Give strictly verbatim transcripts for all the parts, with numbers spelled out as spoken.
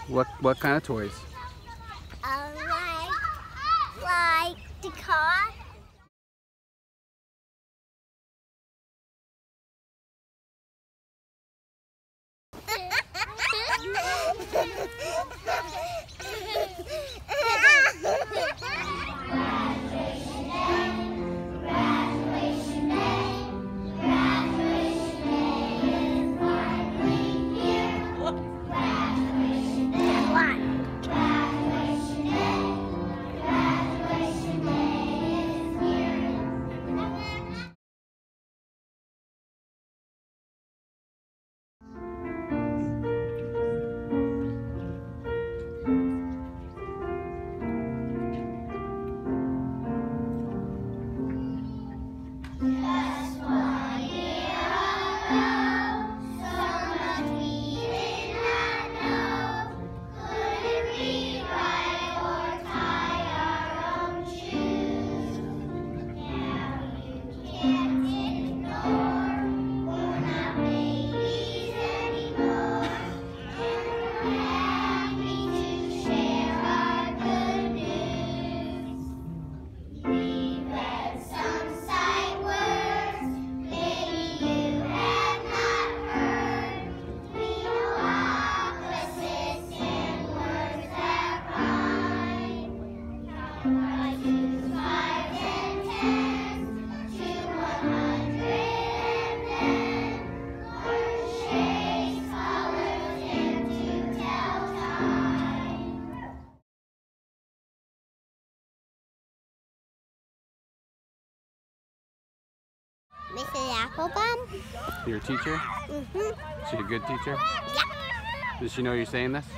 What what kind of toys? Uh, like, like the car. Missus Applebaum? Your teacher? Mm-hmm. Is she a good teacher? Yeah. Does she know you're saying this?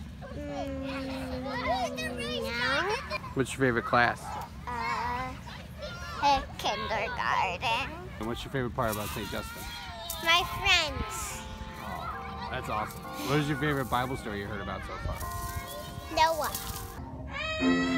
Mm, no. What's your favorite class? Uh, a kindergarten. And what's your favorite part about Saint Justin? My friends. Oh, that's awesome. What is your favorite Bible story you heard about so far? Noah.